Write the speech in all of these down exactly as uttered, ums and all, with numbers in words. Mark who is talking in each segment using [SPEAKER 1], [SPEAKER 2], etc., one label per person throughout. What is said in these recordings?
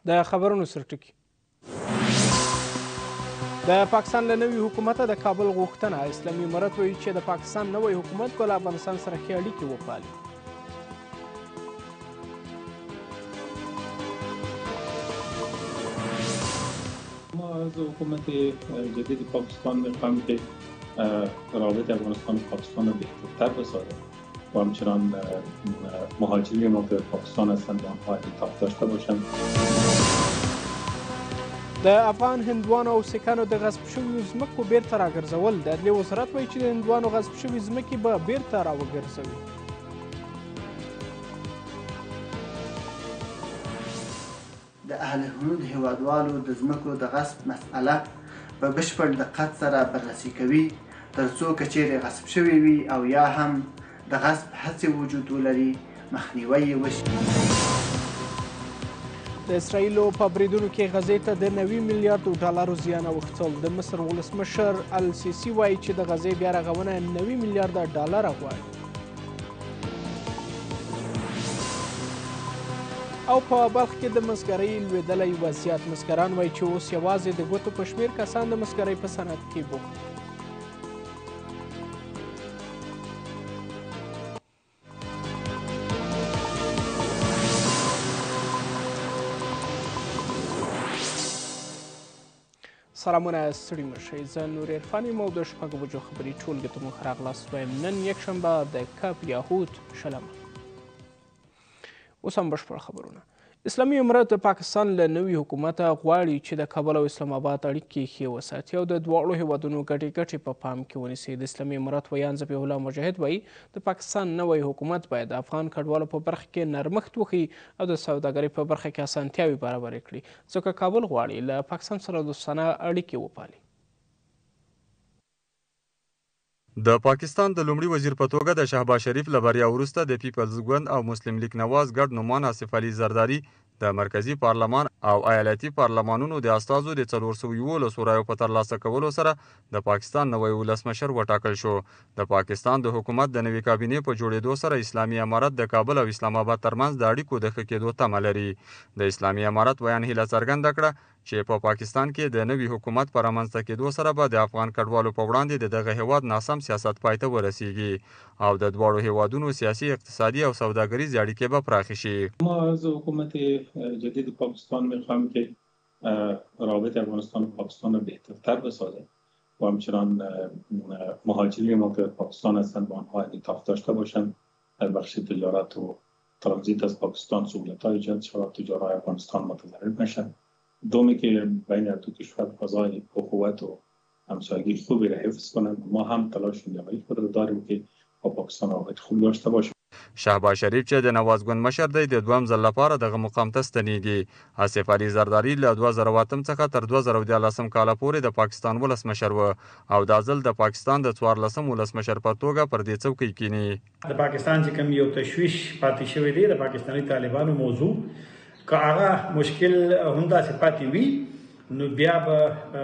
[SPEAKER 1] د خبرونو سرټکی د پاکستان له نوي حکومته د کابل غوښتنه اسلامي امارت وایي چې د پاکستان نوی حکومت به له افغانستان سره ښې اړیکې وپالي.
[SPEAKER 2] ما از حکومت جدید پاکستان میخوایم که روابط افغانستان و پاکستان را بهترتر بسازد و همچنان مهاجرین ما که پاکستان هستند به آنها انعطاف داشته باشند.
[SPEAKER 1] د افغان هندوانو او سیکانو د غصب شویو ځمکو بیرته راګرځول د عدلیې وزارت وایي چې د هندوانو غصب شوي ځمکې به بیرته راوګرځوي.
[SPEAKER 3] د اهل هنود هیوادوالو د ځمکو د غصب مسئله په بشپړ دقت سره بررسي کوي تر څو که چیرې غصب شوي وي او یا هم د غصب هڅې وجود ولري مخنیوی یې وشي.
[SPEAKER 1] د اسرائیلو په بریدونو کې غزې ته د نوي میلیارډو ډالرو زیان اوښتل. د مصر ولسمشر السیسي وایي چې د غزې بیا رغونه نوي میلیارډه ډالره غواړي. او په بلخ کې د مسګرۍ لوېدلی وضعیت. مسګران وایي چې اوس یوازې د ګوتو په شمېر کسان د مسګرۍ په صنعت کې بوخت. سلامونه ستړي مه شئ. زه نور عرفان یم او د شپږو بجو خبري ټولګې ته مو ښه راغلاست وایم. نن یکشنبه د کب یاهود شلمه. اوس هم بشپړ خبرونه. اسلامي امارت د پاکستان له نوي حکومته غواړي چې د کابل او اسلام آباد اړیکې ښې وساتي او د دواړو هیوادونو ګټې ګټې په پام کې ونیسي. د اسلامي امارت ویان ذبیح الله مجاهد وایي د پاکستان نوی حکومت باید د افغان کډوالو په برخه کې نرمښت وښیي او د سوداګرۍ په برخه کې اسانتیاوې برابرې کړي ځکه کابل غواړي له پاکستان سره دوستانه اړیکې وپالي.
[SPEAKER 4] د پاکستان د لومړي وزیر په توګه د شهباز شریف له بریا وروسته د پیپلز ګوند او مسلم لیگ نواز ګډ نومان آصف علي زرداري د مرکزی پارلمان او ایالتي پارلمانونو د استازو د څلور سوه یولسو رایو په ترلاسه کولو سره د پاکستان نوی ولسمشر وټاکل شو. د پاکستان د حکومت د نوي کابینې په جوړېدو سره اسلامي امارت د کابل او اسلام آباد ترمنځ د اړیکو د ښه کېدو تمه لري. د اسلامي امارت ویان هیله څرګنده کړه چې په پاکستان کې د نوي حکومت په رامنځته کېدو سره به د افغان کډوالو په وړاندې د دغه هیواد ناسم سیاست پای ته ورسیږي او د دواړو هیوادونو سیاسي، اقتصادي او سوداګریزې اړیکې به پراخې شي.
[SPEAKER 2] ما از حکومت جدید پاکستان میخوایم که روابط افغانستان و پاکستان را بهترتر بسازد و همچنان مهاجرین ما که پاکستان هستند با آنها انعطاف داشته باشند. در بخش تجارت و ترانزیت از پاکستان سهولت‌های ایجاد شود، تجارای افغانستان متضرر نشند. دومی که بین دو کشور فضای اخوت و همسایگی خوبی را حفظ کنند. ما هم تلاش جمعی خود را داریم که با پاکستان روابط خوب داشته باشیم.
[SPEAKER 4] شهباز شریف چې د نواز ګوند مشر دی د دویم ځل لپاره دغه مقام ته ستنیږي. آصف علي زرداري له دوه زره اووه اتم څخه تر دوه زره دیارلسم کاله پورې د پاکستان ولسمشر و او دا ځل د پاکستان د څوارلسم ولسمشر په توګه پر دې څوکۍ کینی.
[SPEAKER 5] د پاکستان چې کوم یو تشویش پاتې شوی دی د پاکستاني طالبانو موضوع که هغه مشکل همداسې پاتې وي نو بیا به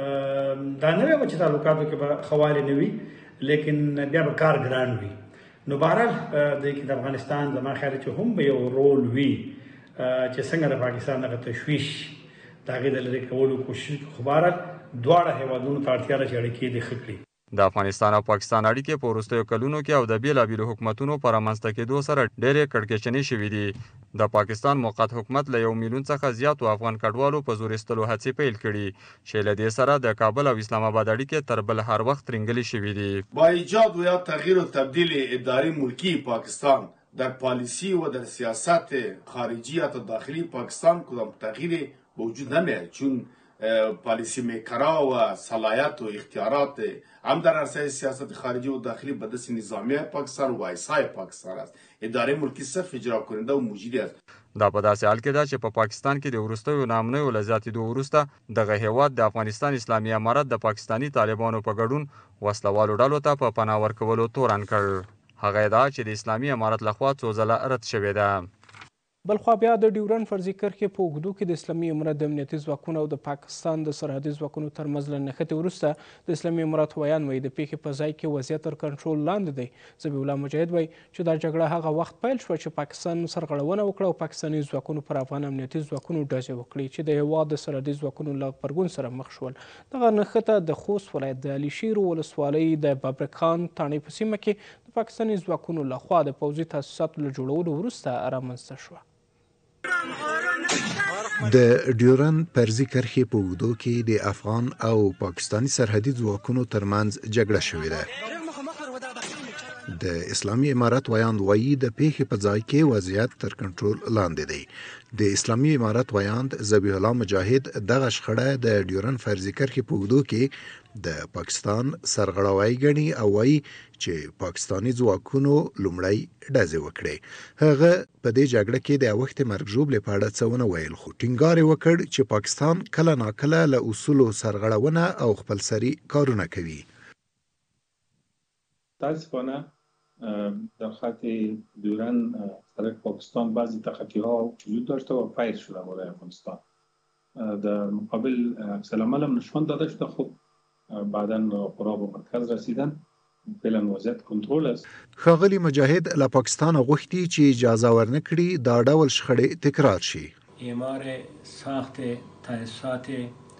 [SPEAKER 5] دا نه وي چې تعلقاتو کې به خوالې نه وي لیکن بیا به کار ګران وي. نو بهرحال د افغانستان زما خیال چې هم به یو رول وي چې څنګه د پاکستان دغه تشویش د هغې د لرې کولو کوشش خو بهرحال دواړه هیوادونو ته اړتیا ده چې اړیکې یې ښه کړي.
[SPEAKER 4] د افغانستان او پاکستان اړیکې په وروستیو کلونو کې او د بیلابیلو حکومتونو په رامنځته کېدو سره ډېرې کړکېچنې شوي دي. د پاکستان موقت حکومت له یو میلیون څخه زیاتو افغان کډوالو په زور ایستلو هڅې پیل کړي چې له دې سره د کابل او اسلام آباد اړیکې تر بل هر وخت ترنګلې شوي دي.
[SPEAKER 6] با ایجاد و یا تغییر و تبدیل اداری ملکی پاکستان در پالیسی و در سیاست خارجی یا داخلی پاکستان کدام تغییری به وجود نمیاد چون پالیسی میکرا و صلاحیت و اختیارات هم در عرصه سیاست خارجی و داخلی به دست نظامیه پاکستان و وایسای پاکستان است. اداره ملکی صرف اجرا کننده و مجری است.
[SPEAKER 4] دا په داسې حال کې ده چې په پاکستان کې د وروستیو ناامنیو له زیاتېدو وروسته دغه هیواد د افغانستان اسلامي امارت د پاکستاني طالبانو په ګډون وسلوالو ډلو ته په پناه ورکولو تورن کړ. هغه ادعا چې د اسلامي امارت لخوا څو ځله رد شوې ده.
[SPEAKER 1] بلخوا بیا د ډیورن فرضي کرښې په اوږدو کې د اسلامي امارت د امنیتي ځواکونو او د پاکستان د سرحدي ځواکونو ترمنځ له نښتې وروسته د اسلامي امارت ویان وایي د پیښې په ځای کې وضعیت تر کنټرول لاندې دی. ذبیح الله مجاهد وایي چې دا جګړه هغه وخت پیل شوه چې پاکستان سرغړونه وکړه او پاکستاني ځواکونو پر افغان امنیتي ځواکونو ډزې وکړې چې د هېواد د سرحدي ځواکونو له غبرګون سره مخ شول. دغه نښته د خوست ولایت د علي ولسوالۍ د ببرکان تاڼۍ په سیمه کې د پاکستاني ځواکونو لخوا د پوځي تاسیساتو له جوړولو وروسته رامنځته شوه.
[SPEAKER 7] د ډیورن فرضي کرښې په اوږدو کې د افغان او پاکستاني سرحدي ځواکونو ترمنځ جګړه شوې ده. د اسلامي امارت ویاند وایي د پیښې په ځای کې وضعیت تر کنټرول لاندې دی. د اسلامي امارت ویاند ذبیح الله مجاهد دغه شخړه د ډیورن فرضي کرښې په اوږدو کې د پاکستان سرغړاوی ګڼي او وایي چې پاکستاني ځواکونو لومړی ډزې وکړې. هغه په دې جګړه کې د اوښتې مرګ ژوبلې په اړه څه ونه ویل، خو ټینګار یې وکړ چې پاکستان کله ناکله له اصولو سرغړونه او خپلسري کارونه کوي.
[SPEAKER 2] متاسفانه در خط ډیورن سرک پاکستان بعضی تخطی‌ها وجود داشته و فیر شده برای افغانستان. در مقابل عکس العمل هم نشان داده شده. خب بعداً راهپورها به مرکز رسیدن. فعلا وضعیت کنترل است.
[SPEAKER 7] ښاغلي مجاهد له پاکستان غوښتي چې اجازه ورنکړي دا ډول شخړې تکرار شي.
[SPEAKER 8] اعمار ساخت تاسیسات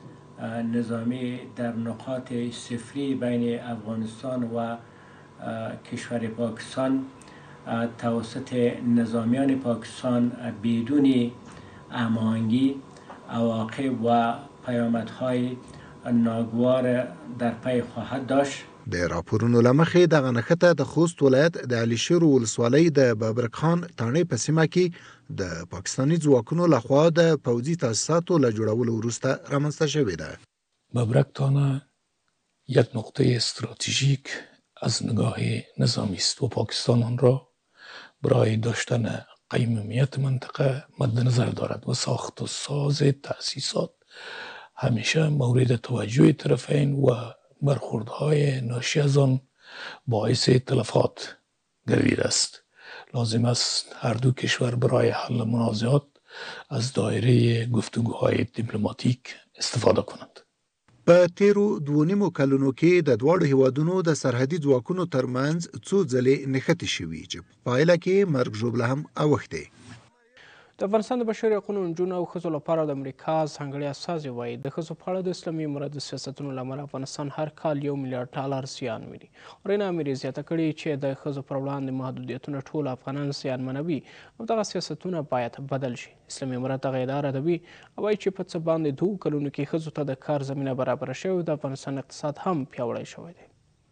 [SPEAKER 8] نظامی در نقاط صفری بین افغانستان و کشور پاکستان توسط نظامیان پاکستان بدون هماهنگی عواقب و پیامدهای ناگوار در پی خواهد داشت.
[SPEAKER 7] د راپورونو له مخې دغه نښته د خوست ولایت د علي ولسوالۍ د ببرکان تاڼۍ په سیمه کې د پاکستاني ځواکونو لخوا د پوځي تاسیساتو له جوړولو وروسته رامنځته شوې ده.
[SPEAKER 9] ببرک تاڼه یک نقطه استراتژیک از نگاه نظامی است و پاکستان آن را برای داشتن قیمومیت منطقه مد نظر دارد و ساخت و ساز تأسیسات همیشه مورد توجه طرفین و برخوردهای ناشی از آن باعث تلفات گردیده است. لازم است هر دو کشور برای حل منازعات از دایره گفتگوهای دیپلماتیک استفاده کنند.
[SPEAKER 7] په تیرو دوه نیمو کلونو کې د دواړو هیوادونو د سرحدي ځواکونو ترمنځ څو ځلې نښتې شوي چې په پایله کې مرګ ژوبله هم اوښتې.
[SPEAKER 1] د افغانستان د بشري حقونو نجونو او ښځو لپاره د امریکا ځانګړي استازي وایي د ښځو په اړه د اسلامي امارت د سیاستونو له امله افغانستان هر کال یو میلیارډ ډالر زیان ویني. رینا امیر زیاته کړې چې د ښځو پر وړاندې محدودیتونه ټول افغانان زیانمنوي او دغه سیاستونه باید بدل شي. اسلامي امارت دغه ادعا ردوي او وایي چې په څه باندې دوو کلونو کې ښځو ته د کار زمینه برابره شوې او د افغانستان اقتصاد هم پیاوړی شوی دی.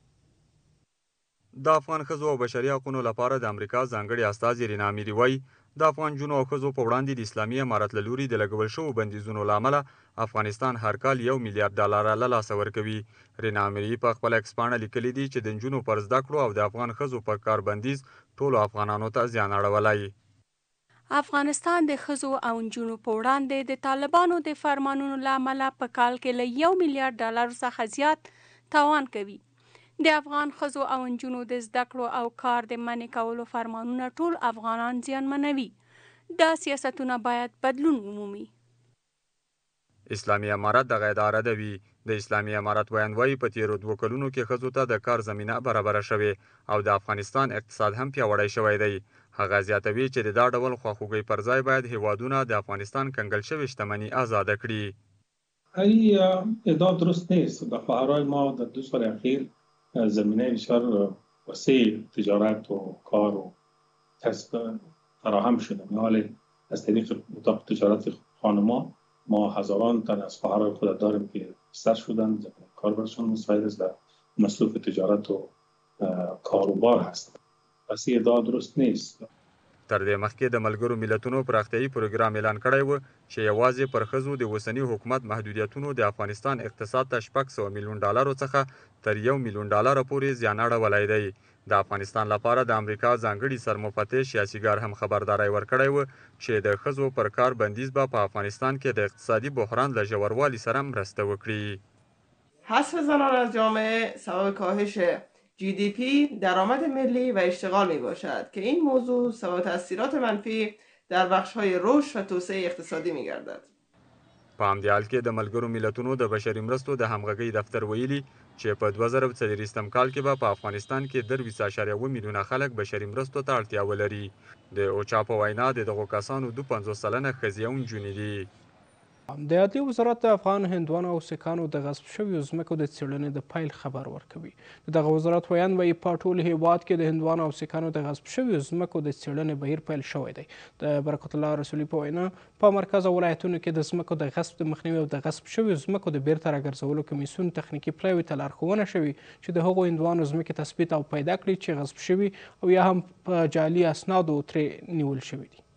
[SPEAKER 4] د افغان ښځو او بشري حقونو لپاره د امریکا ځانګړي استازي رینا امیر وایي د افغان جنو او ښځو په وړاندې د اسلامي امارت له لوري د لګول شوو بندیزونو له امله افغانستان هر کال یو میلیارډ ډالر له لاسه ورکوي. رینا امیر په خپل ایکس پاڼه لیکلي دي چې د نجونو پر زده کړو او د افغان ښځو پر کار بندیز ټولو افغانانو ته زیان اړولی.
[SPEAKER 10] افغانستان د ښځو او نجونو په وړاندې د طالبانو د فرمانونو له امله په کال کې له یو میلیارډ ډالر څخه زیات تاوان کوي. د افغان ښځو او نجونو د زده کړو او کار د منع کولو فرمانونه ټول افغانان زیانمنوي. دا سیاستونه باید بدلون ومومي.
[SPEAKER 4] اسلامي امارت دغه ادعا ردوي. د اسلامي امارت ویاند وایي په تیرو دوه کلونو کې ښځو ته د کار زمینه برابره شوې او د افغانستان اقتصاد هم پیاوړی شوی دی. هغه زیاتوي چې د دا ډول خواخوږۍ پر ځای باید هیوادونه د افغانستان کنګل شوې شتمني آزاده کړي.
[SPEAKER 2] این ادعا درست نیست. در خواهرای ما در دو سال اخیر زمینه بسیار وسیع تجارت و کار و کسب فراهم شده. حال از طریق اتاق تجارت خانما ما هزاران تن از خواهرای خود داریم که بستر شدن، کار برشان مساعد است، در مصروف تجارت و کاروبار هستند. پس این ادعا درست نیست.
[SPEAKER 4] تر دې مخکې د ملګرو ملتونو پراختیایي پروګرام اعلان کړی و چې یوازې پر ښځو د اوسني حکومت محدودیتونو د افغانستان اقتصاد ته شپږ سوه میلیون ډالرو څخه تر یو میلیون ډالره پورې زیان اړولی دی. د افغانستان لپاره د امریکا ځانګړي سرمفتش یاسیګار هم خبرداری ورکړی و چې د ښځو پر کار بندیز به په افغانستان کې د اقتصادي بحران له ژوروالي سره مرسته وکړي.
[SPEAKER 11] حذف زنان از جامعه سبب کاهش جی دی پی، درآمد ملی و اشتغال می باشد که این موضوع سبب تاثیرات منفی در بخش‌های رشد و توسعه اقتصادی می‌گردد.
[SPEAKER 4] په همدې حال کې د ملګرو ملتونو د بشري مرستو د همغږۍ دفتر ویلي چې په دوه زره څلوېښتم کال کې به په افغانستان کې درویشت اعشاریه اوه میلیونه خلک بشري مرستو ته اړتیا ولري. د اوچا په وینا د دغو کسانو دوه پنځوس سلنه ښځې او نجونې دي.
[SPEAKER 1] د عدلیې وزارت د افغان هندوانو او سیکانو د غصب شویو ځمکو د څېړنې د پیل خبر ورکوي. د دغه وزارت ویاند وایي په ټول هیواد کې د هندوانو او سیکانو د غصب شویو ځمکو د څېړنې بهیر پیل شوی دی. د برکت الله رسولي په وینا په مرکز او ولایتونو کې د ځمکو د غصب د مخنیوي او د غصب شویو ځمکو د بیرته راګرځولو کمیسیون تخنیکي پلاوي ته لارښوونه شوې چې د هغو هندوانو ځمکې تثبیت او پیدا کړي چې غصب شوي او یا هم په جعلي اسنادو ترې نیول شوي دي.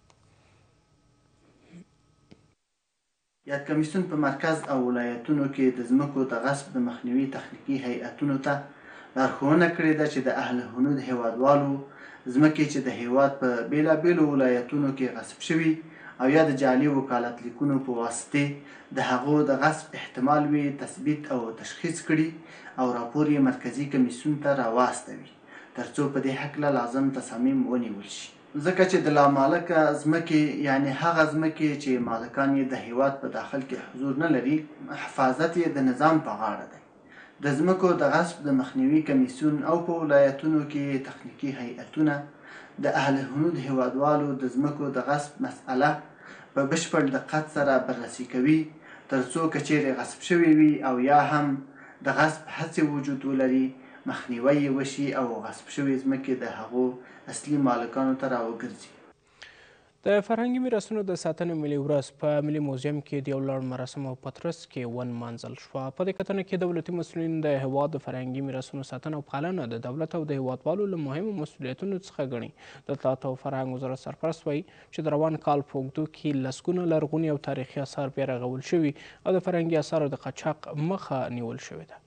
[SPEAKER 3] یاد کمیسیون په مرکز او ولایتونو کې د ځمکو د غصب د مخنیوي تخنیکي هیئتونو ته لارښوونه کړې ده چې د اهل هنود هیوادوالو ځمکې چې د هیواد په بیلابیلو ولایتونو کې غصب شوي او یا د جعلي وکالت لیکونو په واسطې د هغو د غصب احتمال وي تثبیت او تشخیص کړي او راپور یې مرکزي کمیسیون ته راواستوي تر څو په دې هکله لازم تصامیم ونیول شي. ځکه چې د لامالکه ځمکې یعنی هغه ځمکې چې مالکان یې د هیواد په داخل کې حضور نه لري حفاظت یې د نظام په غاړه دی. د ځمکو د غصب د مخنیوي کمیسیون او په ولایتونو کې تخنیکي هیئتونه د اهل هنود هیوادوالو د ځمکو د غصب مسئله په بشپړ دقت سره بررسي کوي تر څو که چیرې غصب شوي وي او یا هم د غصب هڅې وجود ولري مخنیوی یې وشي او غصب شوي ځمکې د هغو اصلي مالکانو ته راوګرځي.
[SPEAKER 1] د فرهنګي میراثونو د ساتنې ملي ورځ په ملي موزیم کې د یو لوړ مراسم او پترس کې ونمانځل شوه. په دې کتنه کې دولتي مسؤلین د هیواد د فرهنګي میراثونو ساتنه او پالنه د دولت او د هیوادوالو له مهمو مسؤلیتونو څخه ګڼي. د اطلاعات او فرهنګ وزارت سرپرست وایي چې د روان کال په اوږدو کې لسګونه لرغوني او تاریخي اثار بیا رغول شوي او د فرهنګي اثارو د قاچاق مخه نیول شوې ده.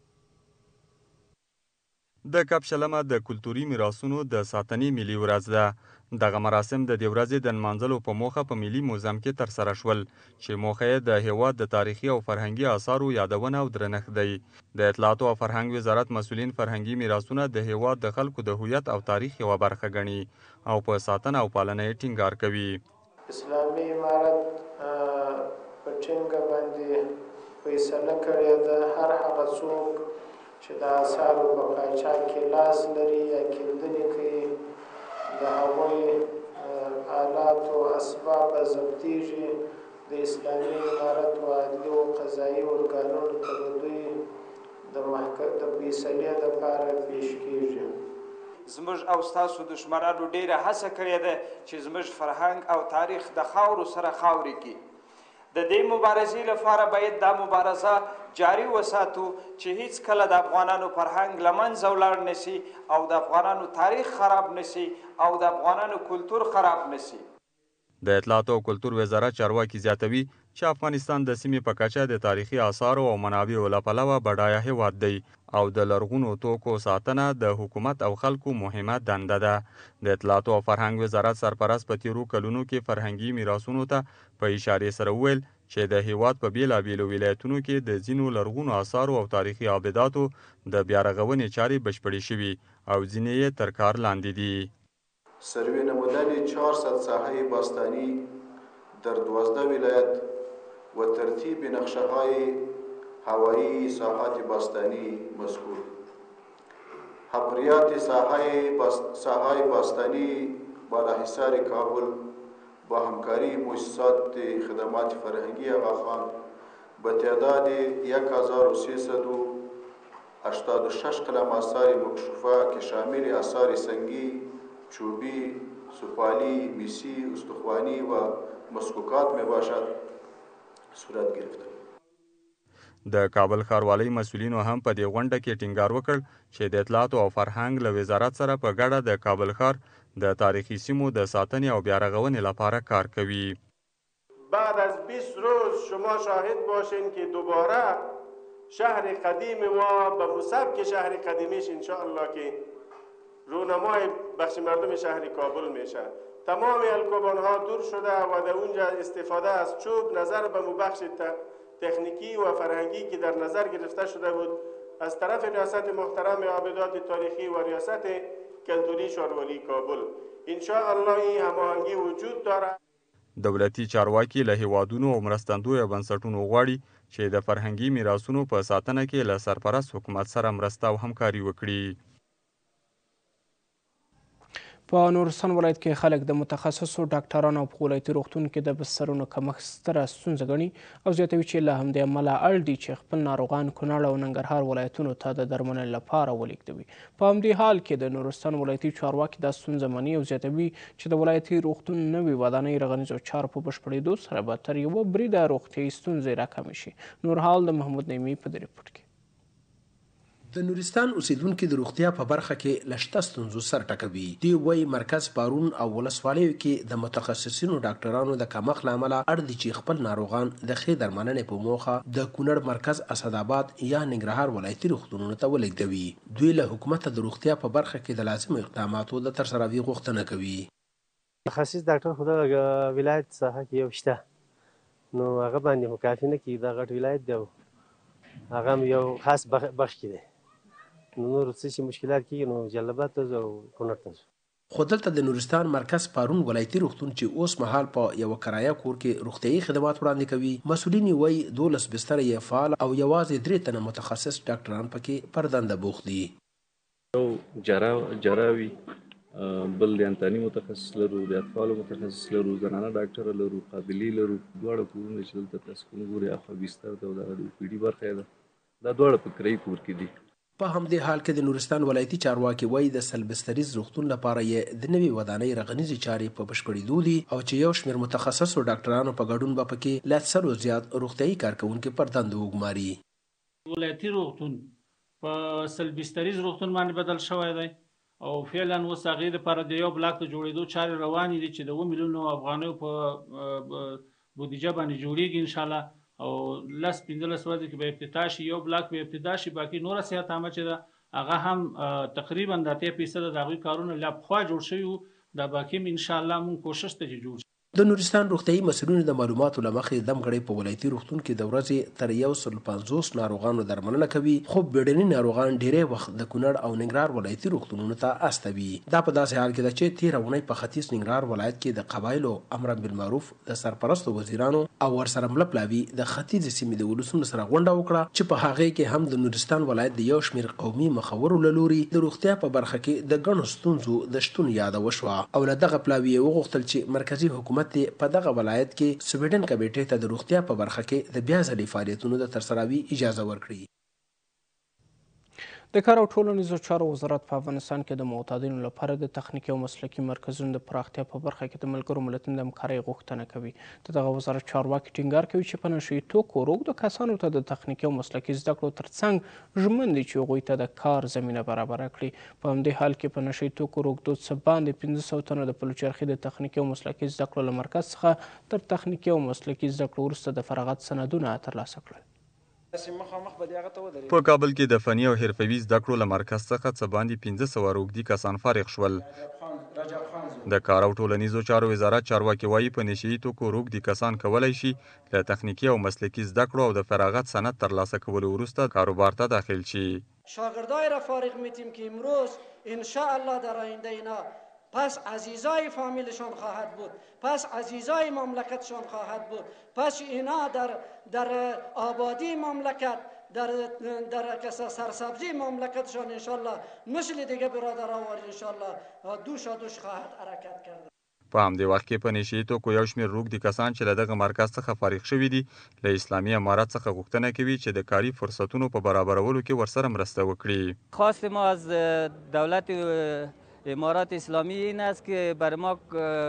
[SPEAKER 4] د کب شلمه د کلتوري میراثونو د ساتنې ملي ورځ ده. دغه مراسم د دې ورځې د نمانځلو په موخه په ملي موزیم کې ترسره شول چې موخه یې د هیواد د تاریخي او فرهنګي اثارو یادونه او درنښت دی. د اطلاعاتو او فرهنګ وزارت مسؤلین فرهنګي میراثونه د هیواد د خلکو د هویت او تاریخ یوه برخه ګڼي او په ساتنه او پالنه یې ټینګار کوي.
[SPEAKER 12] اسلامي امارت په ټینګه باندې فیصله کړې ده هر هغه څوک چې د اثارو په قاچاق کې لاس لري یا کیندنې کوي د هغوی آلات او اسباب ضبطیږي د اسلامي امارت او عدلي او قضایي ارګانونو ته د دوی د محکمې د فیصلې دپاره پیش کیږي.
[SPEAKER 13] زموږ او ستاسو دشمنانو ډیره هڅه کړې ده چې زموږ فرهنګ او تاریخ د خاورو سره خاورې کړي. د دې مبارزې لپاره باید دا مبارزه جاری وساتو چې هیڅ کله د افغانانو فرهنګ له منځه ولاړ نشي او د افغانانو تاریخ خراب نشي او د افغانانو کلتور خراب نشي.
[SPEAKER 4] د اطلاعاتو او کلتور وزارت چارواکي زیاتوي چې افغانستان د سیمې په کچه د تاریخي آثارو او منابعو له پلوه بډایه هیواد دی او د لرغونو توکو ساتنه د حکومت او خلکو مهمه دنده ده. د اطلاعاتو او فرهنګ وزارت سرپرست په تیرو کلونو کې فرهنګي میراثونو ته په اشارې سره وویل چې د هیواد په بیلابیلو ولایتونو کې د ځینو لرغونو آثارو او تاریخي آبداتو د بیا رغونې چارې بشپړې شوي او ځینې یې تر کار لاندې دي.
[SPEAKER 14] سروی نمودن چهارصد ساحه باستانی در دوازده ولایت و ترتیب نقشه های هوایی ساحات باستانی مذکور. حفریات ساحه باست... ساحه باستانی بالاحصار کابل با همکاری مؤسسات خدمات فرهنگی آقاخان به تعداد یک هزار و سیصد و هشتاد و شش قلم آثار مکشوفه که شامل آثار سنگی، چوبی، سفالی، میسی، استخوانی و مسکوکات می باشد صورت گرفته.
[SPEAKER 4] د کابل ښاروالۍ مسؤلینو هم په دې غونډه کې ټینګار وکړ چې د اطلاعاتو او فرهنګ له وزارت سره په ګډه د کابل ښار د تاریخي سیمو د ساتنې او بیا رغونې لپاره کار کوي.
[SPEAKER 12] بعد از بیست روز شما شاهد باشین که دوباره شهر قدیم ما به مسبک شهر قدیمیش انشاءالله که رونمای بخش مردم شهر کابل میشه. تمام الکوبان ها دور شده و در اونجا استفاده از چوب نظر به بخش تکنیکی و فرهنگی که در نظر گرفته شده بود از طرف ریاست محترم آبادات تاریخی و ریاست کلتوری شارولی کابل.
[SPEAKER 15] انشاءالله این هماهنگی وجود دارد.
[SPEAKER 4] دولتي چارواکي له هیوادونو او مرستندویه بنسټونو غواړي چې د فرهنګي میراثونو په ساتنه کې له سرپرست حکومت سره مرسته او همکاري وکړي.
[SPEAKER 1] په نورستان ولایت کې خلک د متخصصو ډاکټرانو په ولایتي روغتون کې د بسترونو کمښت ستره ستونزه ګڼي او زیاتوي چې له همدې امله اړ دي چې خپل ناروغان کونړ او ننګرهار ولایتونو ته د درملنې لپاره ولېږدوي. په همدې حال کې د نورستان ولایتي چارواکي دا ستونزه مني او زیاتوي چې د ولایتي روغتون نوې ودانۍ رغنیزو چارو په بشپړېدو سره به تر یوه بریده روغتیایي ستونزې راکمې شي. نور حال د محمود نعیمي په دې رپورټ کې.
[SPEAKER 16] د نورستان اوسیدونکي د روغتیا په برخه کې له شته ستونزو سر ټکوي. دوی وایي مرکز پارون او ولسوالیو کې د متخصصینو ډاکټرانو د کمښت له امله اړ دي چې خپل ناروغان د ښې درملنې په موخه د کونړ مرکز اسداباد یا ننګرهار ولایتي روغتونونو ته ولېږدوي. دوی له حکومته د روغتیا په برخه کې د لازمو اقداماتو د ترسروي غوښتنه کوي.
[SPEAKER 17] متخصص ډاکټر خو د ولایت څخه کې یو شته، نو هغه باندې خو کافي نه کېږي. دا غټ ولایت دی، هغه یو خاص بخش کې دی، نو نور څه شي مشکلات کېږي نو جلبات ته ځو او کونړ ته ځو.
[SPEAKER 16] خو دلته د نورستان مرکز پارون ولایتي روغتون چې اوس مهال په یوه کرایه کور کې روغتیایي خدمات وړاندې کوي، مسؤلین یې وایي دولس بستره یې فعال او یوازې درې تنه متخصص ډاکټران پکې پر دنده بوخت دي.
[SPEAKER 18] یو جرا جراوي، بل د انتاني متخصص لرو، د اطفالو متخصص لرو، زنانه ډاکټر لرو، قابلي لرو. دواړه کورونه چې دلته تاسو کوم ګورئ اخوا بستر ده او دغه د پی ډي برخه ده، دا دواړه په کرایي کور کې دي.
[SPEAKER 16] په همدې حال کې د نورستان ولایتي چارواکي وایي د سلبستریز روغتون لپاره یې د نوې ودانۍ رغنیزې چارې په بشپړېدو دي او چې یو شمېر متخصصو ډاکټرانو په ګډون به پکې له سلو زیات روغتیایي کارکوونکي پر دندو وګماري.
[SPEAKER 19] ولایتي روغتون په سلبستریز روغتون باندې بدل شوی دی او فعلا اوس هغې دپاره د یو بلاک د جوړېدو چارې روانې دي چې د اووه میلیونو افغانیو په بودیجه باندې جوړېږي انشاءالله، او لس پنځلس ورځې کې به افتتاح شي. یو بلاک به افتتاح شي، باقي نوره صحت عامه چې ده هغه هم تقریبا د اتیا فیصده د هغوی کارونه لا پخوا جوړ شوي وو، دا باقي هم انشاءالله مونږ کوشش ته چې جوړ شي.
[SPEAKER 16] د نورستان روغتیایي مسؤلینو د معلوماتو له مخې دمګړی په ولایتي روغتون کې د ورځې تر یو سل پنځوس ناروغانو درملنه کوي، خو بیړني ناروغان ډیری وخت د کونړ او ننګرهار ولایتي روغتونونو ته استوي. دا په داسې حال کې ده چې تېره اونۍ په ختیځ ننګرهار ولایت کې د قبایلو امر بالمعروف د سرپرستو وزیرانو او ورسره مله پلاوي د ختیځې سیمې د ولسونو سره غونډه وکړه چې په هغې کې هم د نورستان ولایت د یو شمېر قومي مخورو له لوري د روغتیا په برخه کې د ګڼو ستونزو د شتون یاده وشوه او له دغه پلاوي یې وغوښتل چې مرکزي حکومت په دغه ولایت کې سویډن کمیټې ته د روغتیا په برخه کې د بیا ځلې فعالیتونو د ترسروي اجازه ورکړي.
[SPEAKER 1] د کار او ټولنیزو چارو وزارت په افغانستان کې د معتادینو لپاره د تخنیکي او مسلکي مرکزونو د پراختیا په برخه کې د ملګرو ملتونو د همکارۍ غوښتنه کوي. د دغه وزارت چارواکي ټینګار کوي چې په نشه یي توکو روږدو کسانو ته د تخنیکي او مسلکي زده کړو ترڅنګ ژمن دي چې هغوی ته د کار زمینه برابره کړي. په همدې حال کې په نشه یي توکو روږدو څه باندې پنځه سوه تنه د پلوچرخي د تخنیکي او مسلکي زده کړو له مرکز څخه تر تخنیکي او مسلکي زده کړو وروسته د فراغت سندونه ترلاسه کړل.
[SPEAKER 4] په کابل کې د فني او حرفوي زده کړو له مرکز څخه څه باندې پنځه سوه روږدي کسان فارغ شول. د کار او ټولنیزو چارو وزارت چارواکي وایي په نشه یي توکو روږدي کسان کولی شي له تخنیکي او مسلکي زده کړو او د فراغت سند ترلاسه کولو وروسته کاروبار ته داخل شي.
[SPEAKER 20] شاگردای را فارغ میتیم که امروز انشاءالله در آینده اینا پس عزیزای فامیلشان خواهد بود، پس عزیزای مملکتشان خواهد بود، پس اینا در در آبادی مملکت در در سرسبزی مملکتشان انشاءالله مثل دیگه برادران و انشاءالله دوش دوش خواهد حرکت کرد.
[SPEAKER 4] په همدې وخت کې په نشه یي توکو یو شمېر روږدي کسان چې له دغه مرکز څخه فارغ شوي دي له اسلامي امارت څخه غوښتنه کوي چې د کاري فرصتونو په برابرولو کې ورسره مرسته وکړي.
[SPEAKER 21] خواست ما از دولت امارات اسلامی این است که برای ما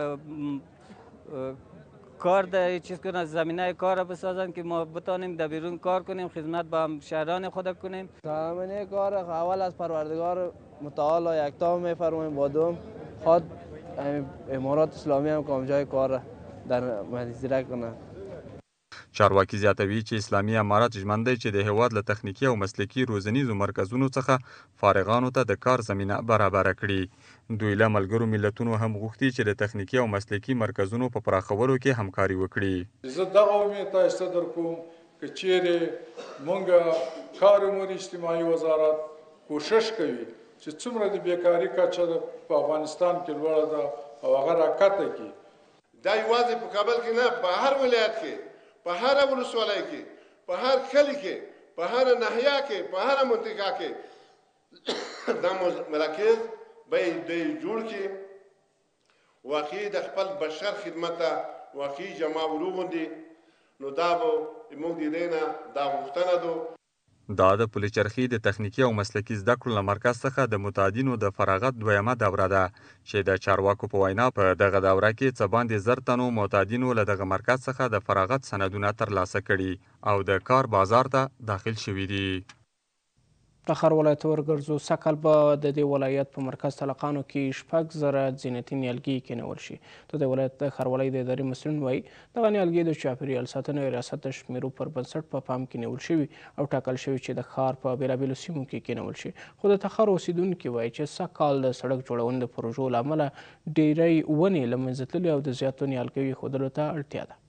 [SPEAKER 21] کار در چیز کنن، زمینه کار را بسازن که ما بتانیم در بیرون کار کنیم، خدمت به همشهران خود کنیم.
[SPEAKER 22] زمینه کار اول از پروردگار متعال یکتا میفرماییم، با دوم خود امارات اسلامی هم کامجای کار در مدیزیره کنن.
[SPEAKER 4] چارواکي زیاتوي چې اسلامي امارت ژمن دی چې د هیواد له تخنیکي او مسلکي روزنیزو مرکزونو څخه فارغانو ته د کار زمینه برابره کړي. دوی له ملګرو ملتونو هم غوښتي چې د تخنیکي او مسلکي مرکزونو په پراخولو کې همکاري وکړي.
[SPEAKER 23] زه دغه امید تاسو ته درکوم که چیرې موږ کار امور اجتماعي وزارت کوشش کوي چې څومره د بیکاري کچه په افغانستان کې لوړه ده او هغه راکته کړي.
[SPEAKER 5] دا یوازې په کابل کې نه، په هر ولایت کې، په هر ولسوالۍ کې، په هر کلي کې، په هر ناحیه کې، په هر منطقه کې دا مراکز به دوی جوړ کړي، واقعي د خپل بشر خدمت ته واقعي جمع وروغوندي. نو دا به موږ د دې نه دا غوښتنه ده.
[SPEAKER 4] دا د پلچرخي د تخنیکي او مسلکي زده کړو له مرکز څخه د متعدینو د فراغت دویمه دوره ده چې د چارواکو په وینا په دغه دوره کې څه باندې زر تنو متعدینو له دغه مرکز څخه د فراغت سندونه ترلاسه کړي او د کار بازار ته داخل شوي دي.
[SPEAKER 1] تخار ولایت ورګرځو سږ کال به د دې ولایت په مرکز طلقانو کې شپږ زره زینتي نیالګي کینول شي. د دې ولایت د ښاروالۍ د ادارې مسؤلین وایي دغه نیالګي د چاپیریال ساتنې ریاست د شمیرو پر بنسټ په پام کې نیول شوي او ټاکل شوي چې د ښار په بېلابېلو سیمو کې کینول شي. خو د تخار اوسیدونکي وایي چې سږ کال د سړک جوړونې د پروژو له امله ډېری ونې له منځه تللي او د زیاتو نیالګیو ایښودلو ته اړتیا ده.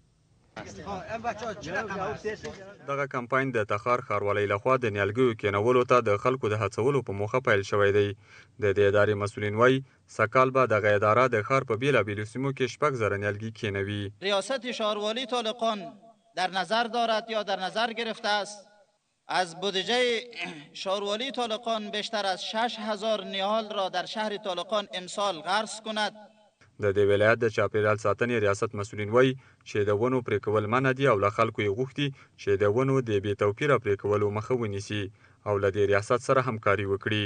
[SPEAKER 4] دغه کمپاین د تخار ښاروالۍ لخوا د نیالګیو کینولو ته د خلکو د هڅولو په موخه پیل شوی دی. د دې ادارې مسؤلین وایي سږ کال به دغه اداره د ښار په بېلابېلو سیمو کې شپږ زره نیالګي کینوي.
[SPEAKER 6] ریاست شهروالی طالقان در نظر دارد یا در نظر گرفته است از بودجه شهروالی طالقان بیشتر از شش هزار نیال را در شهر طالقان امسال غرس کند.
[SPEAKER 4] د دې ولایت د چاپیریال ساتنې ریاست مسؤلین وایي چې د ونو پرې کول منع دي او له خلکو یې غوښتي چې د ونو د بې توپیره پرې کولو مخه ونیسي او له دې ریاست سره همکاري وکړي.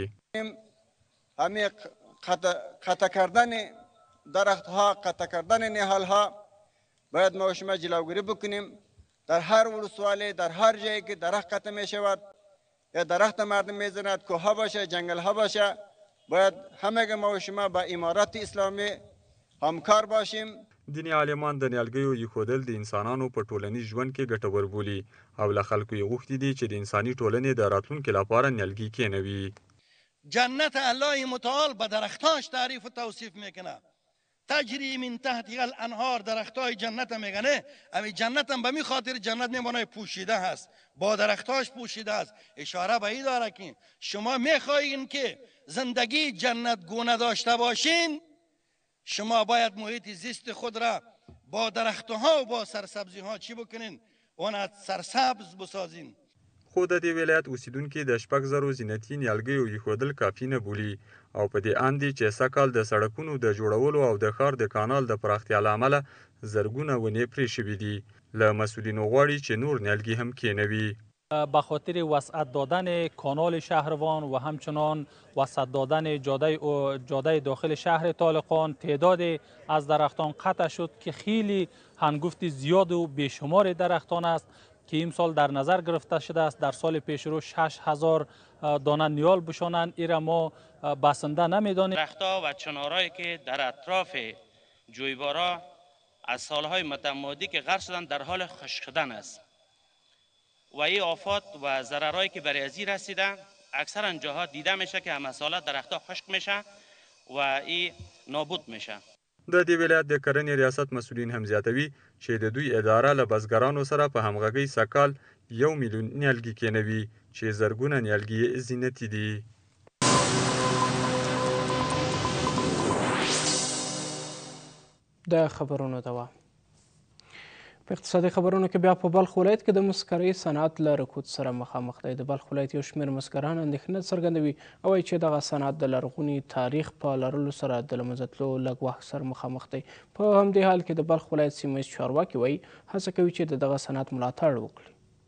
[SPEAKER 8] همین قطع کردن درختها، قطع کردن نهالها باید ما و شما جلوگیری بکنیم. در هر ولسوالی، در هر جایی که درخت قطع می شود یا درخت مردم می زند، کوه باشه، جنگل ها باشه، باید همه ما و شما با امارت اسلامی همکار باشیم.
[SPEAKER 4] دیني عالمان د نیالګیو ایښودل د انسانانو په ټولنیز ژوند کې ګټور بولي او له خلکو یې غوښتي دي چې د انساني ټولنې د راتلونکي لپاره نیالګي کینوي.
[SPEAKER 24] جنت الله متعال به درختاش تعریف و توصیف میکنه. تجری من تحت الانهار، درختای جنت میگنه. امی جنت هم به می خاطر جنت میمونه پوشیده هست، با درختاش پوشیده است. اشاره به این داره که شما میخواهید که زندگی جنت گونه داشته باشین، شما باید محیط زیست خود را با درختها و با سرسبزی ها چی بکنین؟ اون سرسبز بسازین.
[SPEAKER 4] خو د دې ولایت اوسیدونکي د شپږ زرو زینتي نیالګیو ایښودل کافي نه بولي او په دې اند دي چې سږ کال د سړکونو د جوړولو او د ښار د کانال د پراختیا له امله زرګونه ونې پرې شوي دي. له مسؤلینو غواړي چې نور نیالګي هم کینوي.
[SPEAKER 25] به خاطر وسعت دادن کانال شهروان و همچنان وسعت دادن جاده جاده داخل شهر طالقان تعداد از درختان قطع شد که خیلی هنگفت زیاد و بیشمار درختان است که این سال در نظر گرفته شده است در سال پیشرو شش هزار دانه نیال بشانند. این را ما بسنده نمیدانیم.
[SPEAKER 26] درختها و چنارهایی که در اطراف جویبارا از سالهای متمادی که غرس شدن در حال خشک شدن است و این آفات و ضررهایی که برای ازی رسیده اکثرا جاها دیده میشه که همه ساله درختها خشک میشه و این نابود میشه.
[SPEAKER 4] د دې ولایت د کرنې ریاست مسؤلین هم زیاتوي چې د دوی اداره له بزګرانو سره په همغږۍ سږ کال یو میلیون نیالګي کینوي چې زرګونه نیالګي زینتي دي.
[SPEAKER 1] د خبرونو دوام. په اقتصادي خبرونو کې بیا په بلخ ولایت کې د مسګرۍ صنعت له رکود سره مخامخ دی. د بلخ ولایت یو شمېر مسګران اندېښنه څرګندوي او وایي چې دغه صنعت د لرغوني تاریخ په لرلو سره د له منځه تلو لږ وخت سره مخامخ دی. په همدې حال کې د بلخ ولایت سیمه ییز چارواکي وایي هڅه کوي چې د دغه صنعت ملاتړ وکړي.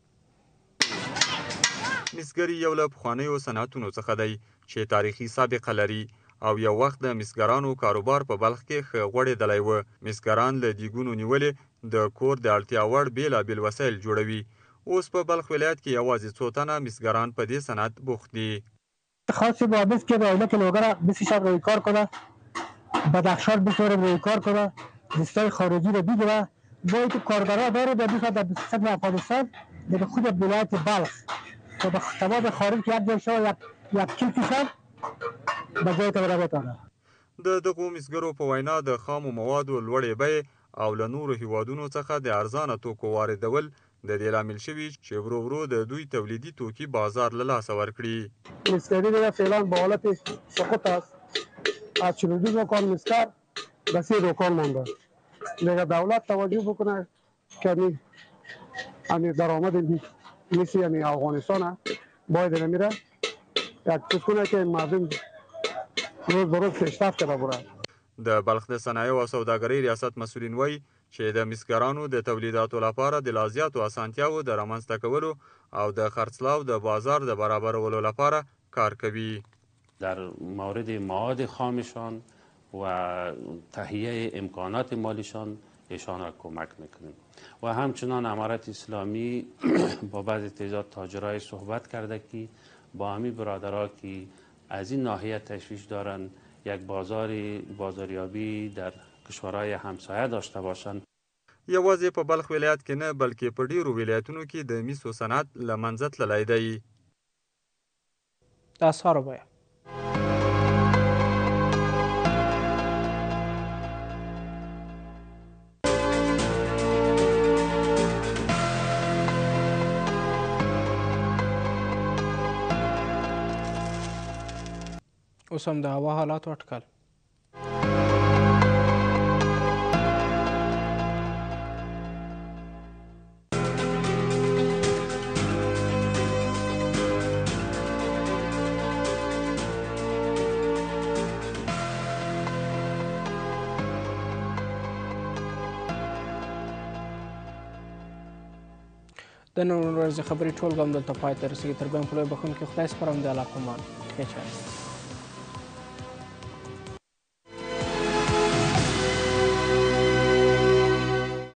[SPEAKER 4] مسګري یو له پخوانیو صنعتونو څخه دی چې تاریخي سابقه لري او یو وخت د مسګرانو کاروبار په بلخ کې ښه غوړېدلی و. مسګران له دیګونو نیولې د کور د اړتیا وړ بېلابېل وسایل جوړوي. اوس په بلخ ولایت کې یوازې څو تنه مسګران په دې صنعت بوخت دي.
[SPEAKER 27] خاصی با بس که دولت لوگره بسیار روی کار کنه، بدخشان بسیار روی کار کنه، دستای خارجی رو بگیره. جایی که کارگرها داره در بیخواد در سطح افغانستان در خود ولایت بلخ که به تمام خارج که یک جای شما یک کیل کشن به جای تبره بتانه.
[SPEAKER 4] د دغو مسګرو په وینا د خامو موادو لوړې بیې او له نورو هیوادونو څخه د ارزانه توکو واردول د دې لامل شوي چې ورو ورو د دوی تولیدي توکي بازار له لاسه ورکړي.
[SPEAKER 27] مسګري دیگه فعلا به حالت سقوط است. از چلو دو کار مسګر بس یه روکان مانده. دیگه دولت توجه بکنه که امی امی درآمد مثل امی افغانستان باید نمیره یک چیز کنه که مردم روز به روز پیشرفت کرده بره.
[SPEAKER 4] د بلخ د صنایعو او سوداګرۍ ریاست مسؤلین وایي چې د مسګرانو د تولیداتو لپاره د لا زیاتو اسانتیاوو د رامنځته کولو او د خرڅلاو د بازار د برابرولو لپاره کار کوي.
[SPEAKER 2] در مورد مواد خامشان و تهیه امکانات مالیشان ایشان را کمک میکنیم و همچنان امارت اسلامی با بعضی تعداد تاجرای صحبت کرده که با همین برادرها که از این ناحیه تشویش دارن یک بازار بازاریابی در کشورهای همسایه داشته باشند.
[SPEAKER 4] یوازې په بلخ ولایت کې نه بلکې په ډیرو ولایتونو کې د میسو صنعت له منځه تللی دی.
[SPEAKER 1] د اسعارو بیه اوس هم د هوا حالاتو اټکل. د نن ورځې خبرې ټولګه هم دلته پای ته رسېږي. تر بیا هم په لوی بخښونکي خدای سپارم د علاقمند ښه چاړه.